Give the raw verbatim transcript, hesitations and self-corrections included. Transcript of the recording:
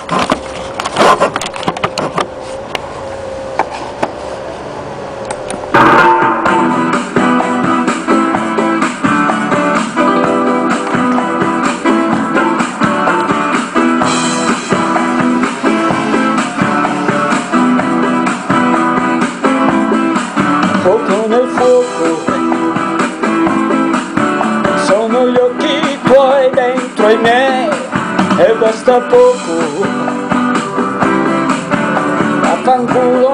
Fuoco nel fuoco, sono gli occhi tuoi dentro i miei e basta poco. Affanculo